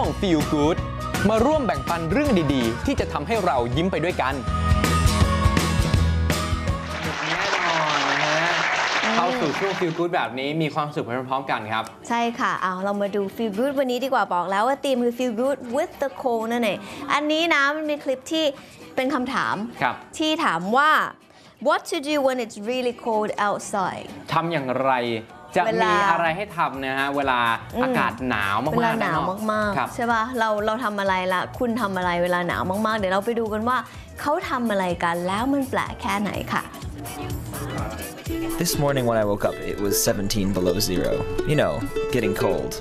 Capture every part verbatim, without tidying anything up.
วง Feel Good มาร่วมแบ่งปันเรื่องดีๆที่จะทำให้เรายิ้มไปด้วยกันแน่นอนนะฮะเข้าสู่ช่วง Feel Good แบบนี้มีความสุขไปพร้อมๆกันครับใช่ค่ะเอาเรามาดู Feel Good วันนี้ดีกว่าบอกแล้วว่าธีมคือ Feel Good with the cold นั่นเองอันนี้นะมันมีคลิปที่เป็นคำถามที่ถามว่า What to do when it's really cold outside ทำอย่างไรจะมีอะไรให้ทำนะฮะเวลาอากาศหนาวมากๆเวลาหนาวมากๆใช่ป่ะเราเราทำอะไรล่ะคุณทำอะไรเวลาหนาวมากๆเดี๋ยวเราไปดูกันว่าเขาทำอะไรกันแล้วมันแปลกแค่ไหนค่ะ This morning when I woke up it was seventeen below zero. You know, getting cold.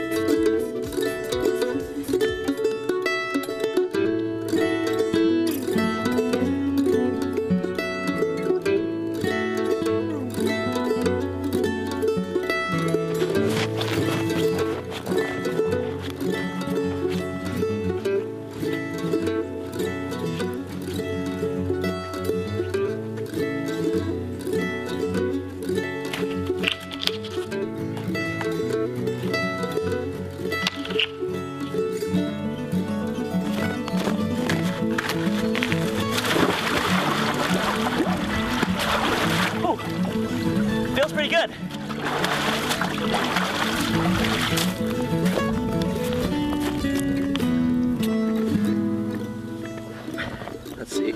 Feels pretty good. Let's see.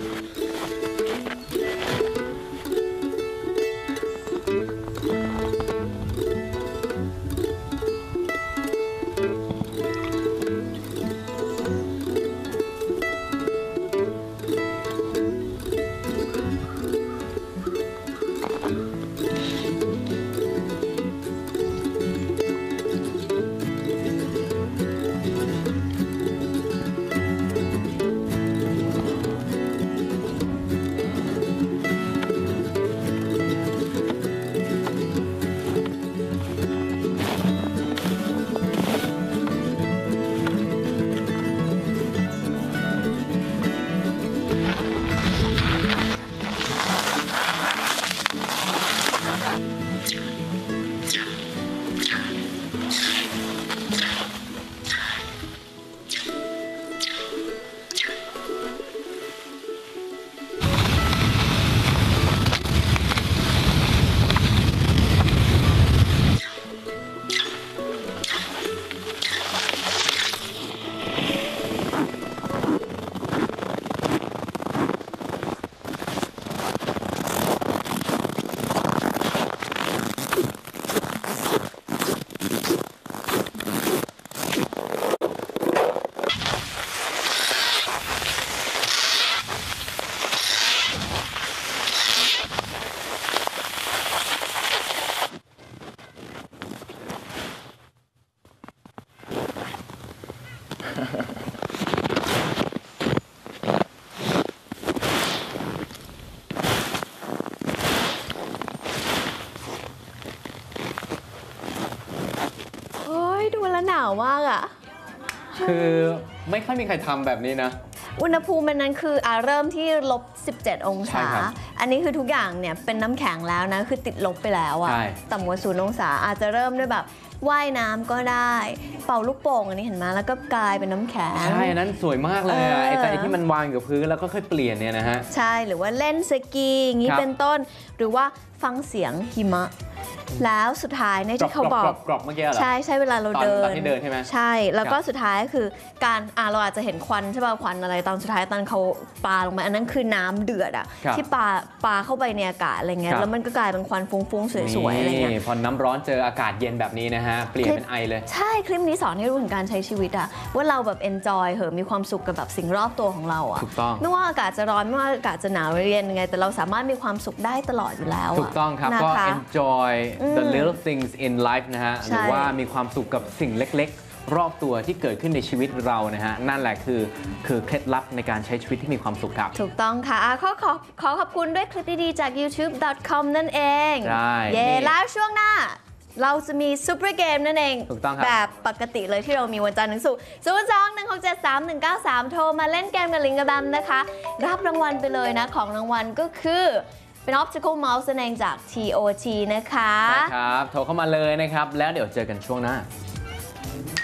ดูแล้วหนาวมากอ่ะคือไม่ค่อยมีใครทำแบบนี้นะอุณหภูมิมันนั้นคืออ่าเริ่มที่ลบสิบเจ็ดองศาอันนี้คือทุกอย่างเนี่ยเป็นน้ำแข็งแล้วนะคือติดลบไปแล้วอะต่ำกว่าศูนย์องศาอาจจะเริ่มด้วยแบบว่ายน้ำก็ได้เป่าลูกโป่งอันนี้เห็นไหมแล้วก็กลายเป็นน้ำแข็งใช่นั้นสวยมากเลยอะไอ้แต่ที่มันวางอยู่พื้นแล้วก็ค่อยเปลี่ยนเนี่ยนะฮะใช่หรือว่าเล่นสกีอย่างนี้เป็นต้นหรือว่าฟังเสียงหิมะแล้วสุดท้ายเนี่ยที่เขาบอกกรอบเมื่อกี้เหรอใช่ใช่เวลาเราเดินตอนที่เดินใช่ไหมใช่แล้วก็สุดท้ายก็คือการอ่าเราอาจจะเห็นควันใช่ป่ะควันอะไรตอนสุดท้ายตอนเขาปาลงไปอันนั้นคือน้ำเดือดอ่ะที่ปาปาเข้าไปในอากาศอะไรเงี้ยแล้วมันก็กลายเป็นควันฟุ้งๆสวยๆอะไรเงี้ยพอน้ำร้อนเจออากาศเย็นแบบนี้นะฮะเปลี่ยนเป็นไอเลยใช่คลิปนี้สอนให้รู้ถึงการใช้ชีวิตอ่ะว่าเราแบบ enjoy เหอะมีความสุขกับแบบสิ่งรอบตัวของเราอ่ะถูกต้องไม่ว่าอากาศจะร้อนไม่ว่าอากาศจะหนาวเรียนยังไงแต่เราสามารถมีความสุขได้ตลอดอยู่แล้วถูกต้องครับก็ enjoy the little things in life นะฮะหรือว่ามีความสุขกับสิ่งเล็กๆรอบตัวที่เกิดขึ้นในชีวิตเรานะฮะนั่นแหละคือคือเคล็ดลับในการใช้ชีวิตที่มีความสุขครับถูกต้องค่ะขอขอขอขอบคุณด้วยคลิปดีๆจาก ยูทูบ ดอท คอม นั่นเองใช่เย่แล้วช่วงหน้าเราจะมีซูเปอร์เกมนั่นเองถูกต้องครับแบบปกติเลยที่เรามีวันจันทร์ถึงศุกร์ ศูนย์ สอง หนึ่ง หก เจ็ด สาม หนึ่ง เก้า สาม โทรมาเล่นเกมกับลิงกับแบมนะคะรับรางวัลไปเลยนะของรางวัลก็คือเป็น Optical Mouse นั่นเองจาก ที โอ ที นะคะครับโทรเข้ามาเลยนะครับแล้วเดี๋ยวเจอกันช่วงหน้า